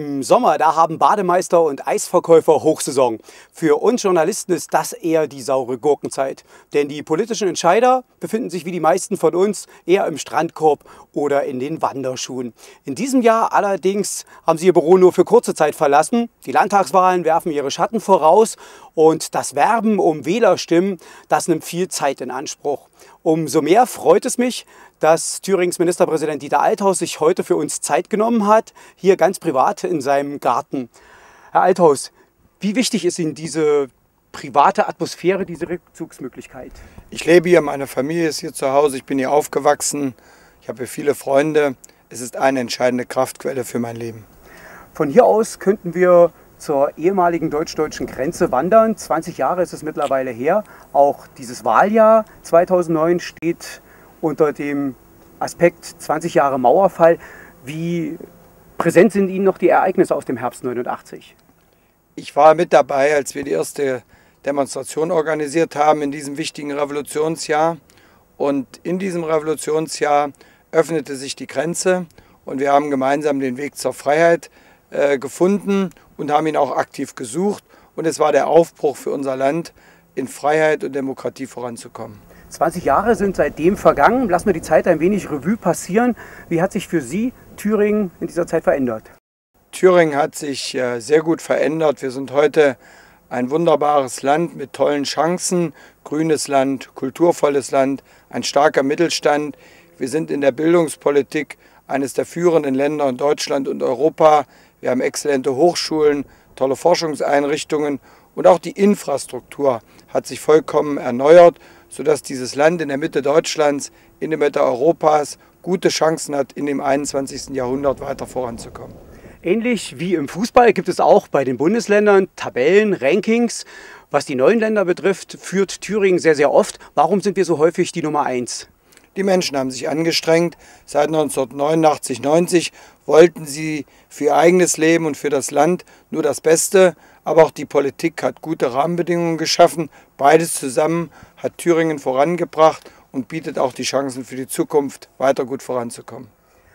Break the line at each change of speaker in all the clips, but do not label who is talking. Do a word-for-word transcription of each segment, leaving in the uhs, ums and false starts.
Im Sommer, da haben Bademeister und Eisverkäufer Hochsaison. Für uns Journalisten ist das eher die saure Gurkenzeit. Denn die politischen Entscheider befinden sich wie die meisten von uns eher im Strandkorb oder in den Wanderschuhen. In diesem Jahr allerdings haben sie ihr Büro nur für kurze Zeit verlassen. Die Landtagswahlen werfen ihre Schatten voraus und das Werben um Wählerstimmen, das nimmt viel Zeit in Anspruch. Umso mehr freut es mich, dass Thürings Ministerpräsident Dieter Althaus sich heute für uns Zeit genommen hat, hier ganz privat in seinem Garten. Herr Althaus, wie wichtig ist Ihnen diese private Atmosphäre, diese Rückzugsmöglichkeit?
Ich lebe hier, meine Familie ist hier zu Hause, ich bin hier aufgewachsen, ich habe hier viele Freunde. Es ist eine entscheidende Kraftquelle für mein Leben.
Von hier aus könnten wir zur ehemaligen deutsch-deutschen Grenze wandern. zwanzig Jahre ist es mittlerweile her. Auch dieses Wahljahr zweitausendneun steht unter dem Aspekt zwanzig Jahre Mauerfall. Wie präsent sind Ihnen noch die Ereignisse aus dem Herbst neunundachtzig?
Ich war mit dabei, als wir die erste Demonstration organisiert haben in diesem wichtigen Revolutionsjahr. Und in diesem Revolutionsjahr öffnete sich die Grenze und wir haben gemeinsam den Weg zur Freiheit äh, gefunden und haben ihn auch aktiv gesucht. Und es war der Aufbruch für unser Land, in Freiheit und Demokratie voranzukommen.
zwanzig Jahre sind seitdem vergangen. Lassen wir die Zeit ein wenig Revue passieren. Wie hat sich für Sie Thüringen in dieser Zeit verändert?
Thüringen hat sich äh, sehr gut verändert. Wir sind heute ein wunderbares Land mit tollen Chancen, grünes Land, kulturvolles Land, ein starker Mittelstand. Wir sind in der Bildungspolitik eines der führenden Länder in Deutschland und Europa. Wir haben exzellente Hochschulen, tolle Forschungseinrichtungen und auch die Infrastruktur hat sich vollkommen erneuert, sodass dieses Land in der Mitte Deutschlands, in der Mitte Europas gute Chancen hat, in dem einundzwanzigsten Jahrhundert weiter voranzukommen.
Ähnlich wie im Fußball gibt es auch bei den Bundesländern Tabellen, Rankings. Was die neuen Länder betrifft, führt Thüringen sehr, sehr oft. Warum sind wir so häufig die Nummer eins?
Die Menschen haben sich angestrengt. Seit neunzehnhundertneunundachtzig, neunzig wollten sie für ihr eigenes Leben und für das Land nur das Beste. Aber auch die Politik hat gute Rahmenbedingungen geschaffen. Beides zusammen hat Thüringen vorangebracht und bietet auch die Chancen für die Zukunft, weiter gut voranzukommen.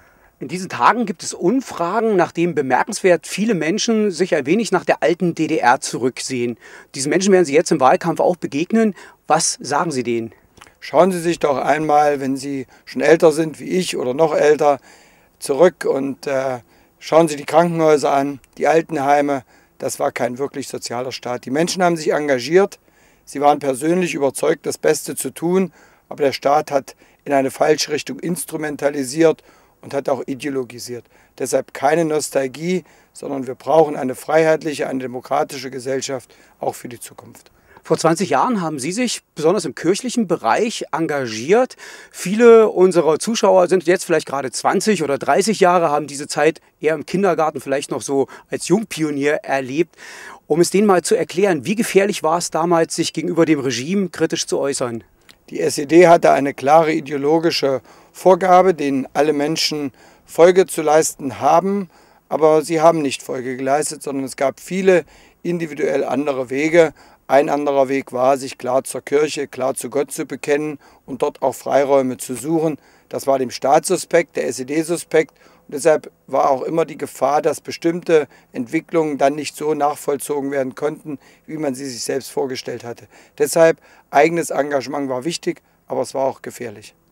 In diesen Tagen gibt es Umfragen, nachdem bemerkenswert viele Menschen sich ein wenig nach der alten D D R zurücksehen. Diesen Menschen werden Sie jetzt im Wahlkampf auch begegnen. Was sagen Sie denen?
Schauen Sie sich doch einmal, wenn Sie schon älter sind wie ich oder noch älter, zurück und äh, schauen Sie die Krankenhäuser an, die Altenheime. Das war kein wirklich sozialer Staat. Die Menschen haben sich engagiert, sie waren persönlich überzeugt, das Beste zu tun, aber der Staat hat in eine falsche Richtung instrumentalisiert und hat auch ideologisiert. Deshalb keine Nostalgie, sondern wir brauchen eine freiheitliche, eine demokratische Gesellschaft, auch für die Zukunft.
Vor zwanzig Jahren haben Sie sich besonders im kirchlichen Bereich engagiert. Viele unserer Zuschauer sind jetzt vielleicht gerade zwanzig oder dreißig Jahre, haben diese Zeit eher im Kindergarten vielleicht noch so als Jungpionier erlebt. Um es denen mal zu erklären, wie gefährlich war es damals, sich gegenüber dem Regime kritisch zu äußern?
Die S E D hatte eine klare ideologische Vorgabe, denen alle Menschen Folge zu leisten haben, aber sie haben nicht Folge geleistet, sondern es gab viele individuell andere Wege. Ein anderer Weg war, sich klar zur Kirche, klar zu Gott zu bekennen und dort auch Freiräume zu suchen. Das war dem Staat suspekt, der S E D suspekt. Und deshalb war auch immer die Gefahr, dass bestimmte Entwicklungen dann nicht so nachvollzogen werden konnten, wie man sie sich selbst vorgestellt hatte. Deshalb eigenes Engagement war wichtig, aber es war auch gefährlich.